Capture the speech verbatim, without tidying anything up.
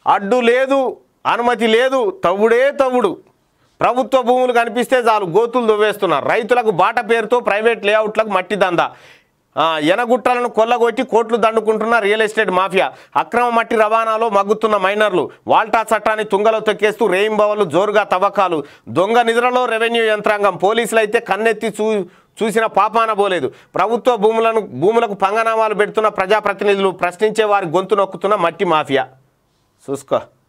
అడ్డు లేదు, అనుమతి లేదు, తవ్వుడే తవ్వుడు. ప్రభుత్వ భూములు కనిపిస్తే చాలు గోతులు దువ్వేస్తున్నారు. రైతులకు బాట పేరుతో ప్రైవేట్ లేఅవుట్లకు మట్టి దందా. ఎనగుట్టలను కొల్లగొట్టి కోట్లు దండుకుంటున్న రియల్ ఎస్టేట్ మాఫియా. అక్రమ మట్టి రవాణాలో మగ్గుతున్న మైనర్లు. వాల్టా చట్టాన్ని తుంగలో తొక్కేస్తూ రేయింబవలు జోరుగా తవ్వకాలు. దొంగ నిద్రలో రెవెన్యూ యంత్రాంగం. పోలీసులు అయితే కన్నెత్తి చూ చూసిన పాపాన పోలేదు. ప్రభుత్వ భూములను భూములకు పంగనామాలు పెడుతున్న ప్రజాప్రతినిధులు. ప్రశ్నించే వారి గొంతు నొక్కుతున్న మట్టి మాఫియా. చూసుకో.